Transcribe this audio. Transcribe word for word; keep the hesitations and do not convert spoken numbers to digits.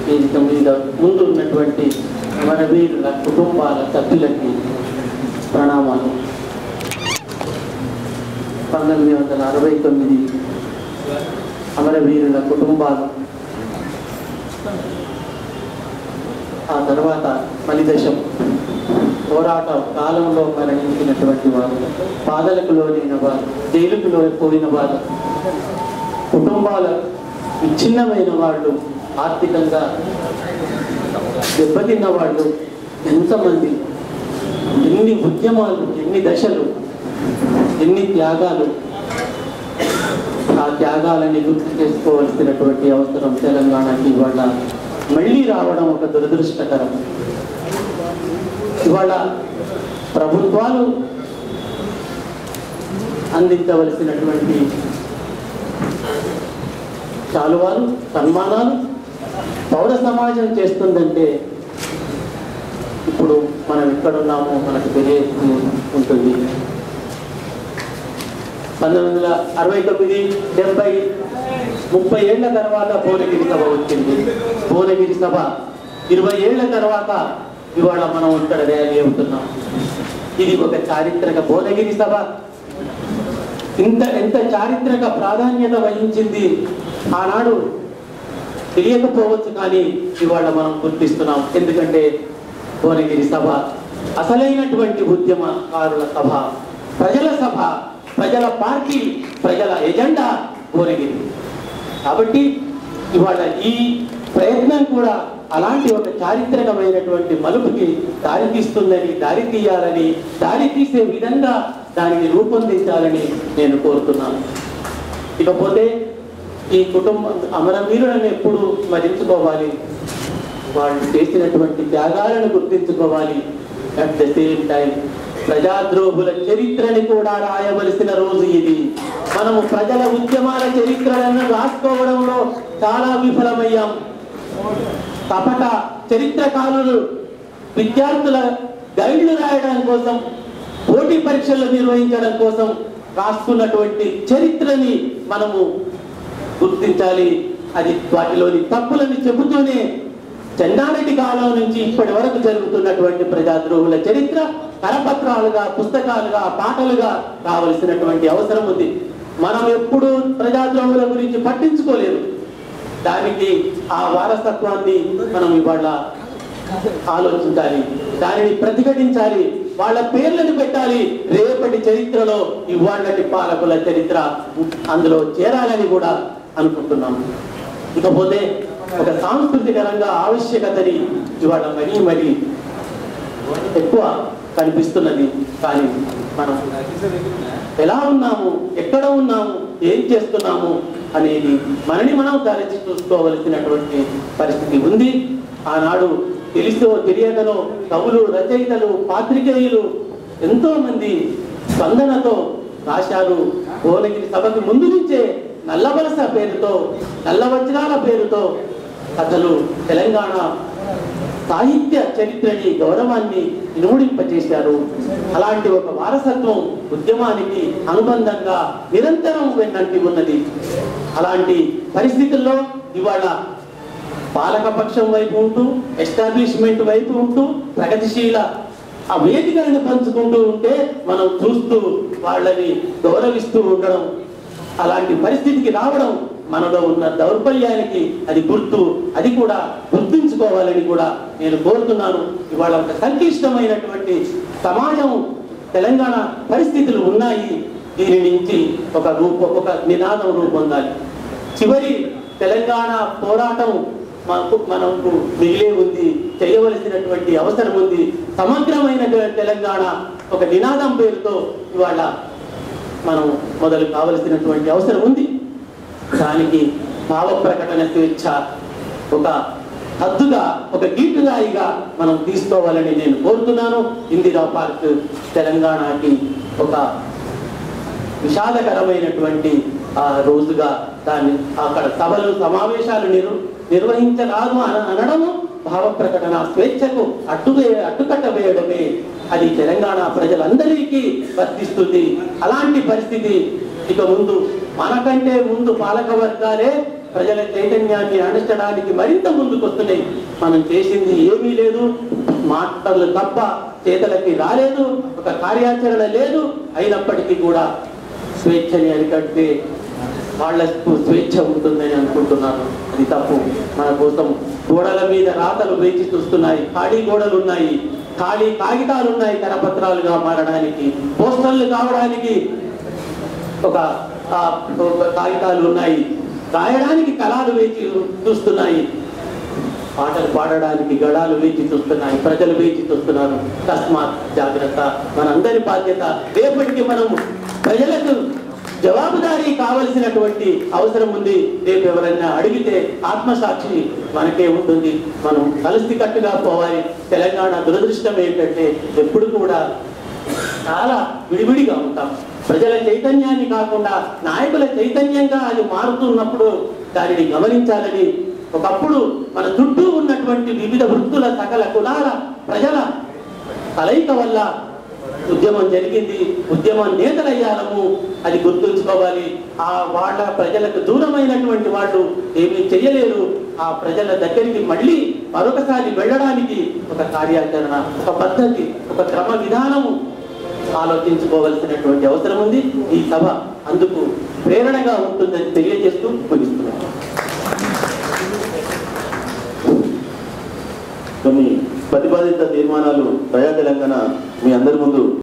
వేదిక మీద ముందు ఉన్నటువంటి అమరవీరుల కుటుంబాల సభ్యులకి ప్రణామాలు. పంతొమ్మిది వందల అరవై తొమ్మిది అమరవీరుల కుటుంబాలు, ఆ తర్వాత మలిదశం పోరాట కాలంలో మరణించినటువంటి వారు, పాదలకు లోనైన వారు, జైలుకు పోయిన వారు, కుటుంబాల విచ్ఛిన్నమైన వాళ్ళు, ఆర్థికంగా దెబ్బతిన్న వాళ్ళు ఎంతమంది, ఎన్ని ఉద్యమాలు, ఎన్ని దశలు, ఎన్ని త్యాగాలు. ఆ త్యాగాలని గుర్తు చేసుకోవాల్సినటువంటి అవసరం తెలంగాణకి ఇవాళ మళ్ళీ రావడం ఒక దురదృష్టకరం. ఇవాళ ప్రభుత్వాలు అందించవలసినటువంటి శాలువాలు, సన్మానాలు పౌర సమాజం చేస్తుందంటే ఇప్పుడు మనం ఎక్కడున్నామో మనకు తెలియదు ఉంటుంది. పంతొమ్మిది వందల అరవై తొమ్మిది డెబ్బై ముప్పై ఏళ్ల తర్వాత భువనగిరి సభ వచ్చింది. భువనగిరి సభ ఇరవై ఏళ్ల తర్వాత ఇవాళ మనం ఇక్కడ ర్యాలీ అవుతున్నాం. ఇది ఒక చారిత్రక భువనగిరి సభ. ఇంత ఎంత చారిత్రక ప్రాధాన్యత వహించింది ఆనాడు తెలియకపోవచ్చు, కానీ ఇవాళ మనం గుర్తిస్తున్నాం. ఎందుకంటే భువనగిరి సభ అసలైనటువంటి ఉద్యమకారుల సభ, ప్రజల సభ, ప్రజల పార్టీ, ప్రజల ఎజెండా భువనగిరి. కాబట్టి ఇవాళ ఈ ప్రయత్నం కూడా అలాంటి ఒక చారిత్రకమైనటువంటి మలుపుకి దారి తీస్తుందని, దారి తీయాలని, దారి తీసే విధంగా దానిని రూపొందించాలని నేను కోరుతున్నాను. ఇకపోతే ఈ కుటుంబం అమరవీరులను ఎప్పుడు స్మరించుకోవాలి, వాళ్ళు చేసినటువంటి త్యాగాలను గుర్తించుకోవాలి. అట్ ద సేమ్ టైం ప్రజాద్రోహుల చరిత్రని కూడా రాయవలసిన రోజు ఇది. మనము ప్రజల ఉద్యమాల చరిత్రలను రాసుకోవడంలో చాలా విఫలమయ్యాం. కపట చరిత్రకారులు విద్యార్థుల గైడ్లు రాయడం కోసం, పోటీ పరీక్షలు నిర్వహించడం కోసం రాసుకున్నటువంటి చరిత్రని మనము గుర్తించాలి. అది వాటిలోని తప్పులని చెబుతూనే చెన్నారెడ్డి కాలం నుంచి ఇప్పటి వరకు జరుగుతున్నటువంటి ప్రజాద్రోహుల చరిత్ర కరపత్రాలుగా, పుస్తకాలుగా, పాటలుగా రావలసినటువంటి అవసరం ఉంది. మనం ఎప్పుడు ప్రజాద్రోహుల గురించి పట్టించుకోలేదు. దానికి ఆ వారసత్వాన్ని మనం ఇవాళ ఆలోచించాలి, దానిని ప్రతిఘటించాలి, వాళ్ళ పేర్లను పెట్టాలి. రేపటి చరిత్రలో ఇవాళటి పాలకుల చరిత్ర అందులో చేరాలని కూడా అనుకుంటున్నాము. ఇకపోతే ఒక సాంస్కృతిక రంగ ఆవశ్యకతని ఇవాళ మరీ మరీ ఎక్కువ కనిపిస్తున్నది. కానీ మనం ఎలా ఉన్నాము, ఎక్కడ ఉన్నాము, ఏం చేస్తున్నాము అనేది మనని మనం తరచి చూసుకోవలసినటువంటి పరిస్థితి ఉంది. ఆనాడు తెలిసో తెలియకనో కవులు, రచయితలు, పాత్రికేయులు ఎంతో మంది స్పందనతో రాశారు. భువనగిరి సభకి ముందు నుంచే నల్లవలస పేరుతో, నల్ల వజ్రాల పేరుతో కథలు తెలంగాణ సాహిత్య చరిత్రని, గౌరవాన్ని ఇనుముడింపచేశారు. అలాంటి ఒక వారసత్వం ఉద్యమానికి అనుబంధంగా నిరంతరం వెన్నంటి ఉన్నది. అలాంటి పరిస్థితుల్లో ఇవాళ పాలకపక్షం వైపు ఉంటూ, ఎస్టాబ్లిష్మెంట్ వైపు ఉంటూ, ప్రగతిశీల ఆ వేదికలను పంచుకుంటూ ఉంటే మనం చూస్తూ వాళ్ళని గౌరవిస్తూ ఉండడం, అలాంటి పరిస్థితికి రావడం మనలో ఉన్న దౌర్బల్యానికి అది గుర్తు. అది కూడా గుర్తుంచుకోవాలని కూడా నేను కోరుతున్నాను. ఇవాళ ఒక సంక్లిష్టమైనటువంటి సమాజం, తెలంగాణ పరిస్థితులు ఉన్నాయి. దీని నుంచి ఒక రూప ఒక నినాదం రూపొందాలి. చివరి తెలంగాణ పోరాటం మనకు మనకు మిగిలే ఉంది, చేయవలసినటువంటి అవసరం ఉంది. సమగ్రమైన తెలంగాణ ఒక నినాదం పేరుతో ఇవాళ మనం మొదలు కావలసినటువంటి అవసరం ఉంది. దానికి భావ ప్రకటన స్వేచ్ఛ ఒక హద్దుగా, ఒక గీటురాయిగా మనం తీసుకోవాలని నేను కోరుతున్నాను. ఇందిరా పార్క్ తెలంగాణకి ఒక విషాదకరమైనటువంటి ఆ రోజుగా దాన్ని అక్కడ సభలు, సమావేశాలు నిర్ నిర్వహించరాదు అనడము భావ ప్రకటన స్వేచ్ఛకు అడ్డువే అడ్డుకట్ట వేయడమే. అది తెలంగాణ ప్రజలందరికీ వర్తిస్తుంది. అలాంటి పరిస్థితి ఇక ముందు మనకంటే ముందు పాలక వర్గాలే ప్రజల చైతన్యాన్ని అణచడానికి మరింత ముందుకు వస్తున్నాయి. మనం చేసింది ఏమీ లేదు, మాటలు తప్ప చేతలకి రాలేదు, ఒక కార్యాచరణ లేదు. అయినప్పటికీ కూడా స్వేచ్ఛని అరికట్టే వాళ్లకు స్వేచ్ఛ ఉంటుందని అనుకుంటున్నాను. అది తప్పు. మన కోసం గోడల మీద రాతలు వేచి చూస్తున్నాయి, ఖాళీ గోడలు ఉన్నాయి, ఖాళీ కాగితాలు ఉన్నాయి కరపత్రాలుగా మారడానికి, పోస్టర్లు కావడానికి ఒక కాగితాలు ఉన్నాయి, రాయడానికి కళాలు వేచి చూస్తున్నాయి, పాటలు పాడడానికి గడాలు వేచి చూస్తున్నాయి, ప్రజలు వేచి చూస్తున్నారు. తస్మాత్ జాగ్రత్త. మనందరి బాధ్యత. రేపటికి మనం ప్రజలకు జవాబుదారీ కావలసినటువంటి అవసరం ఉంది. రేపు ఎవరైనా అడిగితే ఆత్మసాక్షి మనకే ఉంటుంది. మనం కలిసికట్టుగా పోవాలి. తెలంగాణ దురదృష్టం ఏంటంటే ఎప్పుడు కూడా చాలా విడివిడిగా ఉంటాం. ప్రజల చైతన్యాన్ని కాకుండా నాయకుల చైతన్యంగా అది మారుతున్నప్పుడు దానిని గమనించాలని, ఒకప్పుడు మన చుట్టూ ఉన్నటువంటి వివిధ వృత్తుల సకల కులాల ప్రజల కలయిక వల్ల ఉద్యమం జరిగింది. ఉద్యమం నేతలయ్యాలము, అది గుర్తుంచుకోవాలి. ఆ వాళ్ళ ప్రజలకు దూరమైనటువంటి వాళ్ళు ఏమీ చెయ్యలేరు. ఆ ప్రజల దగ్గరికి మళ్ళీ మరొకసారి వెళ్ళడానికి ఒక కార్యాచరణ, ఒక పద్ధతి, ఒక క్రమ విధానము ఆలోచించుకోవాల్సినటువంటి అవసరం ఉంది. ఈ సభ అందుకు ప్రేరణగా ఉంటుందని తెలియజేస్తూ ముగిస్తున్నాను. కొన్ని ప్రతిపాదిత తీర్మానాలు ప్రజా తెలంగాణ మీ అందరి ముందు